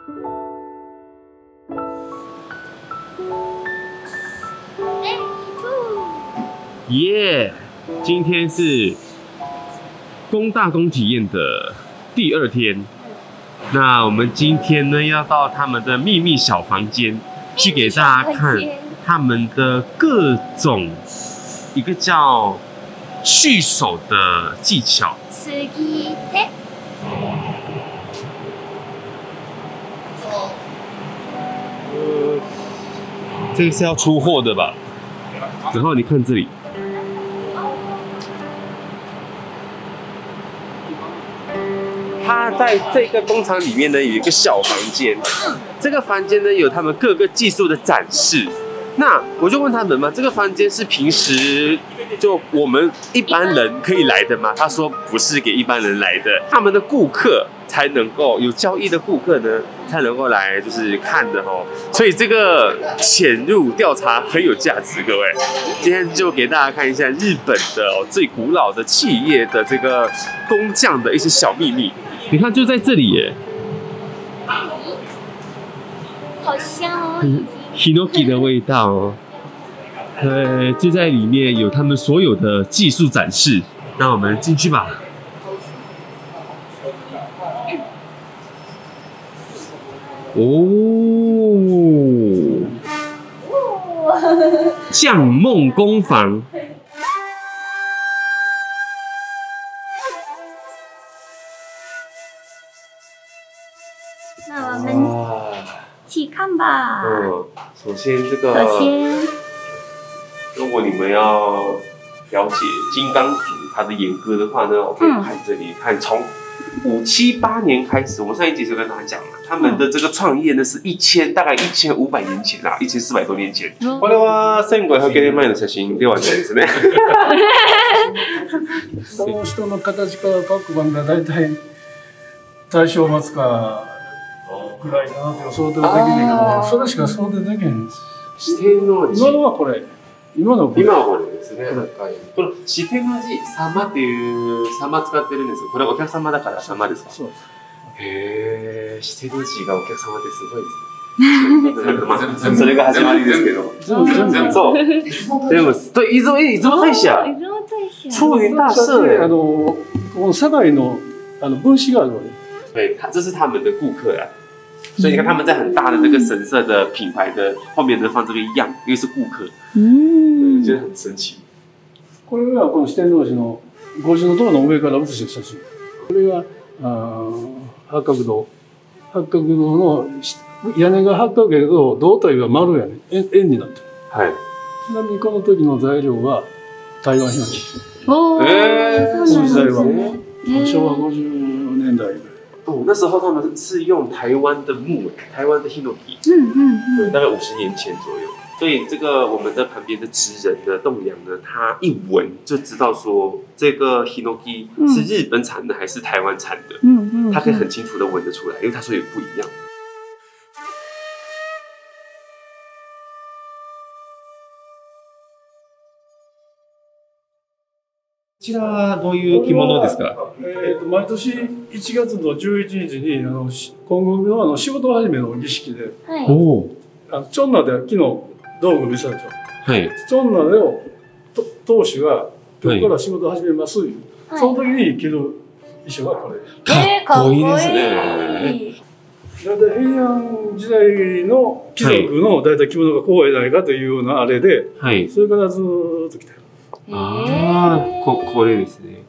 耶！今天是工大工体验的第2天。那我们今天呢，要到他们的秘密小房间，去给大家看他们的各种一个叫续手的技巧。这个是要出货的吧？然后你看这里。它在这个工厂里面呢，有一个小房间。这个房间呢，有他们各个技术的展示。那我就问他们嘛，这个房间是平时就我们一般人可以来的吗？他说不是给一般人来的，他们的顾客才能够有交易的顾客呢，才能够来就是看的哦。所以这个潜入调查很有价值，各位。今天就给大家看一下日本的最古老的企业的这个工匠的一些小秘密。你看，就在这里耶， 好香哦 ！Hinoki 的味道哦，对，就在里面有他们所有的技术展示。那我们进去吧。哦，匠梦工坊。 那我们一起看吧。 首先这个，如果你们要了解金刚组它的严格的话呢，我可以看这里，看从578年开始，我们上一集就跟大家讲了，他们的这个创业呢是大概1500年前啦，1400多年前。これは1500年前の写真ではないですね。 この人の形から各番がだいたい大正末かぐらいだなって予想でできないけど、それしか想定できないんです。 四天王寺。 今のはこれ。今はこれですね。 この四天王寺様っていう様使ってるんですけど、これお客様だから様ですか？ そうです。 へえ、四天王寺がお客様ってすごいですね。それが始まりですけど。そう。でも对，出雲大社。出雲大社。 この堺の分子があるのね。 对，这是他们的顾客啊。所以你看他们在很大的这个神社的品牌的后面呢放这个样，因为是顾客，觉得很神奇。 これがこの四天王寺の五重塔の上から写した写真。これが八角堂の屋根が八角やけど胴体が丸やね、円になってる。はい。ちなみにこの時の材料は台湾ヒノキ。この時代は昭和50年代。 那时候他们是用台湾的木，台湾的 Hinoki， 大概50年前左右。所以这个我们的旁边的职人的栋梁呢，他一闻就知道说这个 Hinoki 是日本产的还是台湾产的，他可以很清楚的闻得出来，因为他说也不一样。こちらはどういう着物ですか？ 毎年1月の11日に今後の仕事始めの儀式で、チョンナで木の道具見せたでしょ。はい。チョンナで当主が今日から仕事始めます。その時に着る衣装がこれ。 かっこいいですね。 だいたい平安時代の貴族のだいたい着物がこうやないかというようなあれで、それからずっと着てる。 啊，これですね。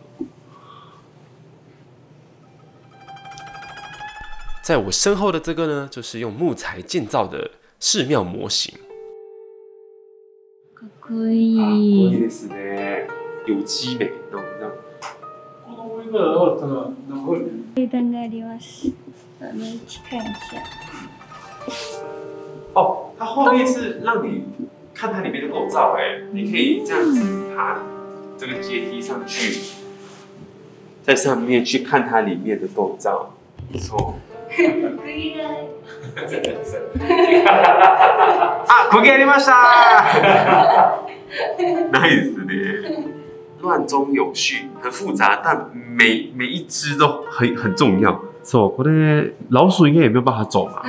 在我身后的这个呢，就是用木材建造的寺庙模型。 かっこいい。かっこいいですね。有机美のこの上から上がったら何個階段があります。我们一起看一下。 哦，它后面是让你看它里面的构造，你可以这样子爬这个阶梯上去，在上面去看它里面的构造，不错。啊，釘ありました。ないですね。乱中有序，很复杂，但每一支都很重要。 そう，これ老鼠应该也没有办法走嘛。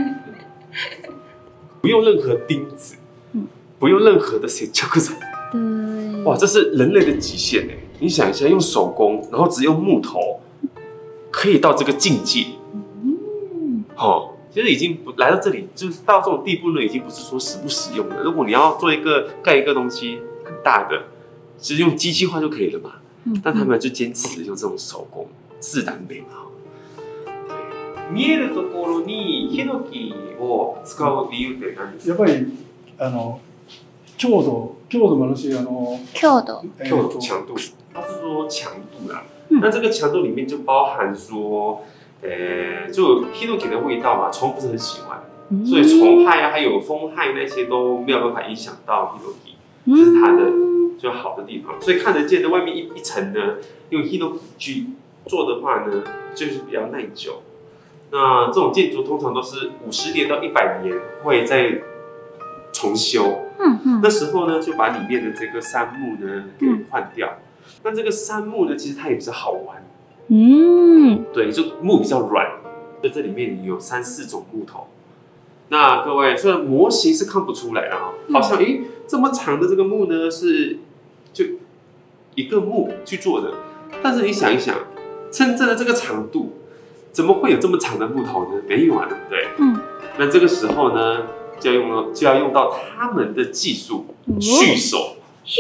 不用任何钉子，不用任何的接着。 对。 哇，这是人类的极限哎！你想一下，用手工，然后只用木头，可以到这个境界。哦，其实已经来到这里，就是到这种地步呢，已经不是说实不实用了。如果你要做盖一个东西很大的，其实用机器化就可以了嘛。但他们就坚持用这种手工自然美嘛。見えるところにヒノキを使う理由って何ですか？ やっぱり強度もあるし強度强度，他是说强度啦。那这个强度里面就包含说，就 Hinoki 的味道嘛，虫不是很喜欢，所以虫害啊，还有风害那些都没有办法影响到 Hinoki，这是它的就好的地方。所以看得见的外面一层呢，用 Hinoki 去做的话呢，就是比较耐久。那这种建筑通常都是50年到100年会再重修。那时候呢，就把里面的这个杉木呢给换掉。那这个杉木呢，其实它也比较好玩。对，就木比较软，就这里面有3、4种木头。那各位，虽然模型是看不出来啊，好像这么长的这个木呢是就一个木去做的，但是你想一想，真正的这个长度，怎么会有这么长的木头呢？没有啊，对不对？那这个时候呢，就要用到他们的技术，续手。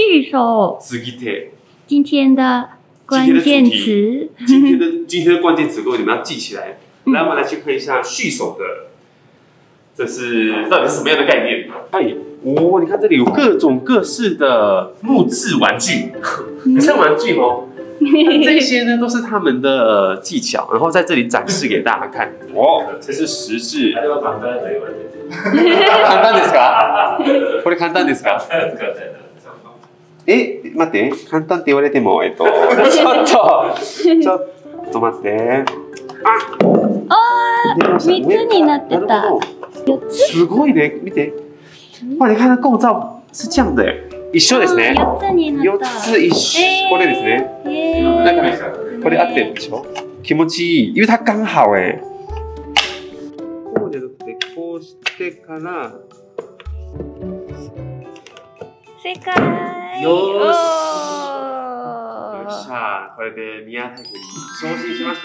今天的关键词。 今天的关键词，各位你们要记起来。来，我们来去看一下续手的，这是到底是什么样的概念？你看这里有各种各式的木质玩具，很像玩具哦。这些呢都是他们的技巧，然后在这里展示给大家看。这是石质。簡単ですか？これ簡単ですか？待って、簡単って言われても、ちょっと待って。 3つになってた。 すごいね、見て。哇，你看它构造是这样的，一緒ですね。 4つになった。 4つ一緒。これですね。これ合ってるでしょ？気持ちいい。因为它刚好哎。こうじゃなくてこうしてから。 正解。 よっしゃ、これで宮田君に昇進しました。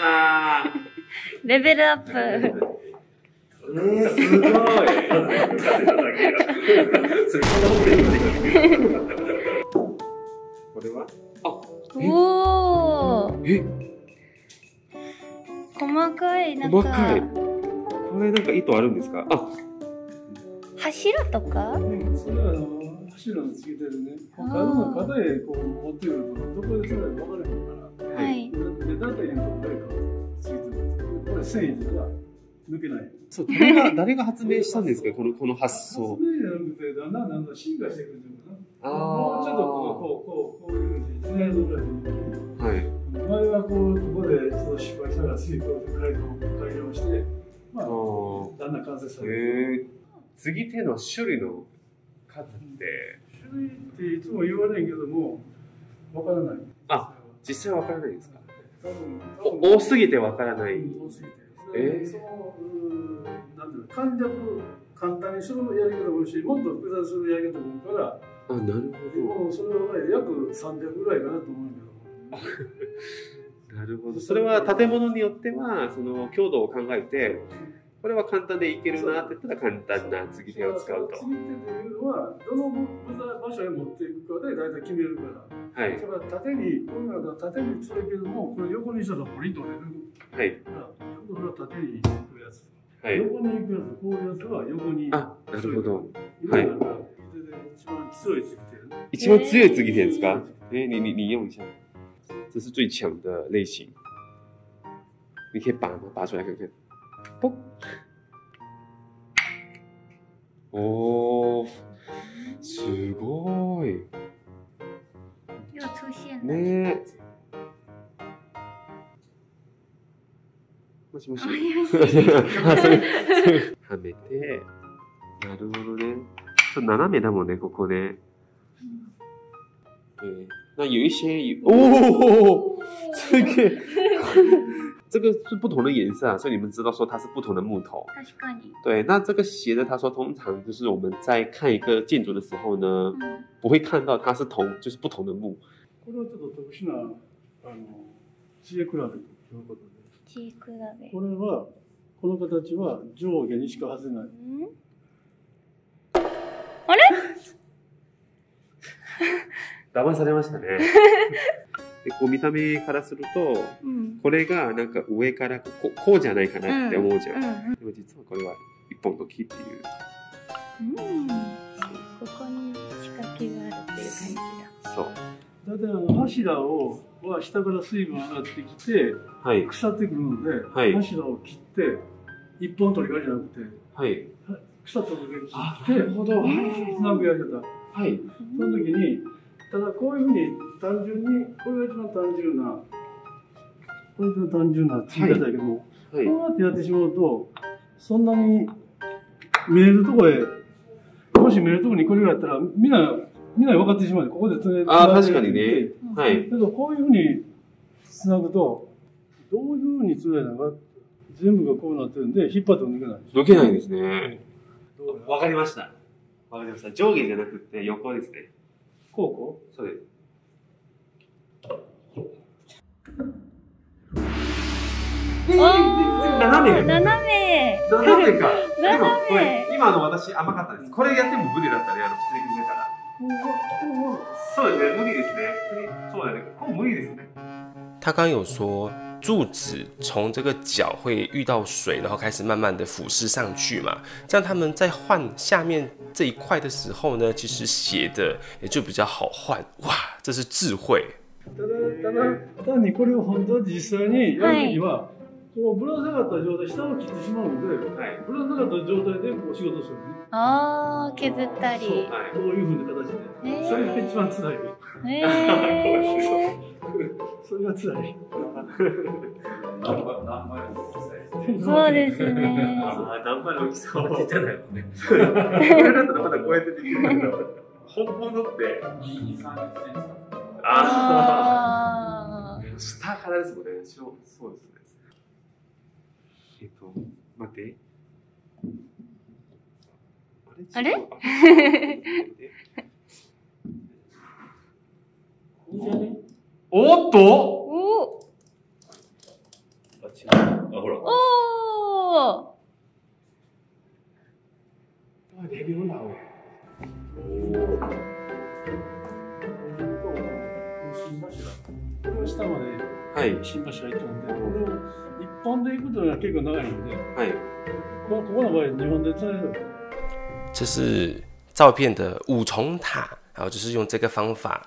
レベルアップ。 すごい。これは？ 細かいなんか。 細かい。これなんか糸あるんですか？ 柱とか？ それは柱のつけてるね。肩へこう持ってくるとどこでそれか分からへんから。はい。でだってどこへかついてる。これ繊維ですが抜けない。 そう、誰が発明したんですか？この発想。 発明じゃなくてだんだん進化してくるんだな。もうちょっとこういうふうにつないどられる。はい。前はここで失敗したら次こう改良して、だんだん完成される。 継ぎ手の種類の数って種類っていつも言われんけどもわからない。 実際わからないですか？多すぎてわからない。 多すぎて。なんていうの、簡単にするやり方もあるし、もっと複雑するやり方もあるから。なるほど。それは約300ぐらいかなと思うんだけど。 なるほど。それは建物によってはその強度を考えて。これは簡単でいけるなって言ったら簡単な継ぎ手を使うと。 継ぎ手というのはどの場所へ持っていくかで大体決めるから。はい。だから縦にこういうのは縦にするけども、これ横にしたらポリ取れる。はい。これは縦に行くやつ。はい。横に行くやつ、こういうやつは横に。なるほど。はい。一番強い継ぎ手。 一番強い継ぎ手ですか？你用一下，这是最强的类型。你可以拔出来看看。すごい。 又出现了。 ね。もしもし。はめて。なるほどね。ちょっと斜めだもんね、ここで。那有一些这个这个是不同的颜色啊，所以你们知道说它是不同的木头。 確かに。 对，那这个斜的，他说通常就是我们在看一个建筑的时候呢，不会看到它是就是不同的木。 これはちょっと特殊な知恵比べということで。 知恵比べ。 これはこの形は上下にしか外せない。 あれ？ 騙されましたね。でこう見た目からすると、これがなんか上からこうじゃないかなって思うじゃん。でも実はこれは一本の木っていう。 ここに仕掛けがあるっていう感じだ。 そう。 だいたい柱は下から水分上がってきて、 はい、 腐ってくるので、 はい、 柱を切って一本取り替えじゃなくて、はい、腐った時に切って、つなぐやり方。はい。その時にただこういうふうに単純にこれが一番単純な作り方だけども、こうやってやってしまうとそんなに見えるとこへもし見えるとこにこれがあったらみんな分かってしまう。ここでつなげて。 確かにね。はい。 けどこういうふうにつなぐとどういうふうにつないだのか全部がこうなってるんで引っ張っても抜けない。 抜けないですね。わかりました。わかりました。上下じゃなくて横ですね。 こうそうです。斜めか。でもこれ今私甘かったです。これやっても無理だったね。普通に見たら。そうですね。無理ですね。そうだね。これ無理ですね。 他刚有说柱子从这个角会遇到水，然后开始慢慢的俯视上去嘛。这样他们在换下面这一块的时候呢，其实斜的也就比较好换。哇，这是智慧。 ただ単にこれを本当は実際にやるときは、こうぶら下がった状態、下を切ってしまうので、ぶら下がった状態でこう仕事するね。 ああ、削ったり。 こういうふうな形で。それが一番辛い。それが辛い。 そうですね。 何倍の大きさはちっちゃないもんね。これだったらまだこうやってできるんだけど、本物って2、30センチ。ああ。下からですもんね。そうですね。待って。 あれ？ おっと？ おお。 ほら。 おお。 レビューだ。 これを下まで新橋が行ったので、これを一本で行くというのは結構長いので、ここの場合2本でつないで。 这是照片的五重塔，然后就是用这个方法。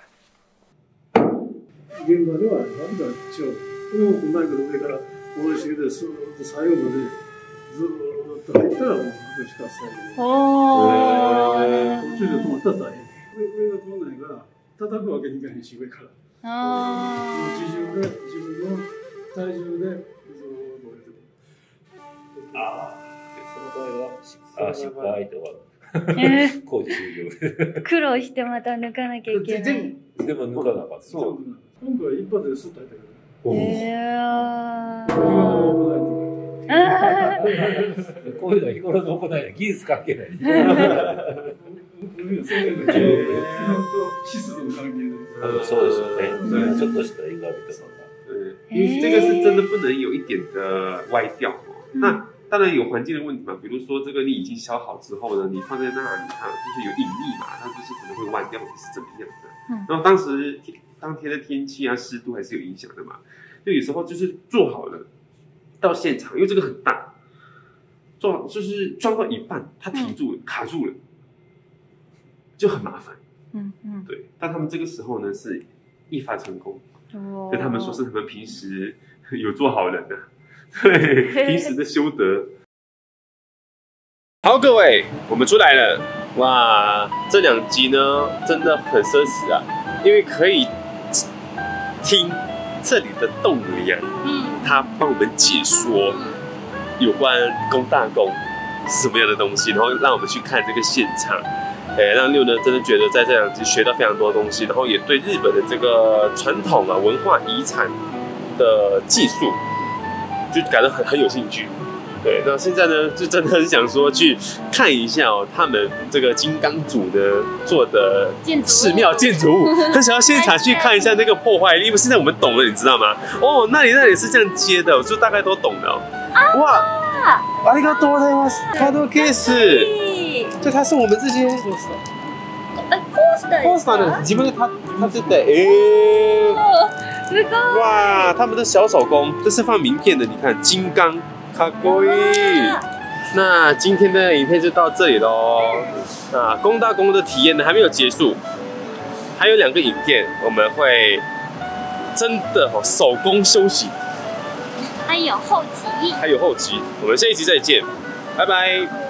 現場では何だ一応これをうまいこと上から下ろしてきてスーッと最後までずーっと入ったらもう隠しかさい。途中で止まったら大変。上がこんなんやから叩くわけにいかへんし上から。自重で自分の体重でずーっと降りてくる。 その場合は失敗とは工事終了。 苦労してまた抜かなきゃいけない。 でも抜かなかった。 そう。今回は一発でスッと入ったけど。 こういうのは日頃の行いは技術関係ない。そうですよね。ちょっとした歪みとかが。 这个是真的不能有一点的歪掉。那当然有环境的问题嘛，比如说这个你已经削好之后呢，你放在那里，它就是有引力嘛，它就是可能会弯掉或者是怎么样的。然后当天的天气啊、湿度还是有影响的嘛。就有时候就是做好了，到现场，因为这个很大，做好就是装到一半，它停住了，卡住了，就很麻烦。对。但他们这个时候呢是一发成功，跟他们说是他们平时有做好人的。对，平时的修德。好，各位，我们出来了。哇，这2集呢真的很奢侈啊，因为可以听这里的栋梁，他帮我们解说有关龚大公是什么样的东西，然后让我们去看这个现场。让六呢真的觉得在这2集学到非常多东西，然后也对日本的这个传统啊文化遗产的技术就感到很有兴趣。对，那现在呢，就真的很想说去看一下哦，他们这个金刚组的做的寺庙建筑物，很想要现场去看一下那个破坏力。因为现在我们懂了，你知道吗？哦，那里是这样接的，我就大概都懂了。哇，ありがとうございます。カードケース，就它是我们这些コースター的，自分で立てて， すごい。 哇，他们的小手工，这是放名片的，你看金刚。卡过瘾。那今天的影片就到这里喽。那公大公的体验呢还没有结束，还有2个影片我们会真的手工休息， 还有后集， 我们下一集再见，拜拜。